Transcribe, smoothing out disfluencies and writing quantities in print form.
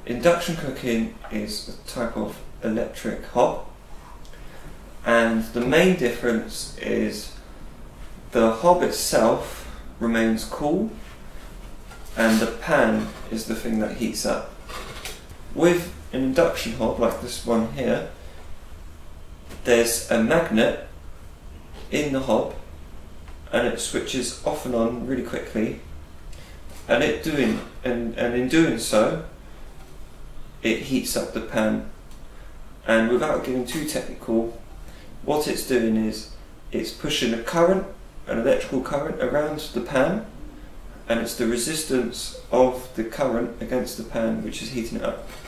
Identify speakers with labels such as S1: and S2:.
S1: induction cooking is a type of electric hob, and the main difference is the hob itself remains cool and the pan is the thing that heats up. With an induction hob like this one here, there's a magnet in the hob and it switches off and on really quickly, and in doing so it heats up the pan. And without getting too technical, what it's doing is it's pushing a current, an electrical current, around the pan, and it's the resistance of the current against the pan which is heating it up.